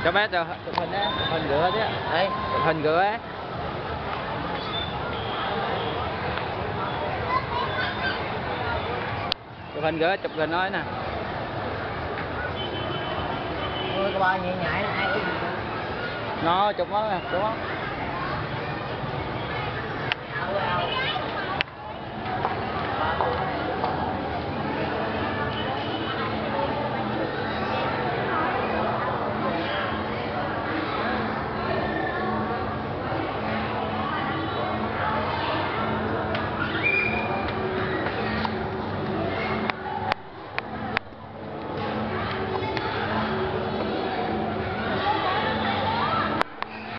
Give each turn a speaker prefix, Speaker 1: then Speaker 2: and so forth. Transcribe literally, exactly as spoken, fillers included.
Speaker 1: Cho bé chụp chụp hình á, chụp hình gửa chứ.
Speaker 2: Đây.
Speaker 1: Chụp hình gửa á. Chụp hình gửa, chụp hình nói nè.
Speaker 2: Ôi, cái bao nhảy nhảy này ai.
Speaker 1: Nó chụp nó nè, chụp nó.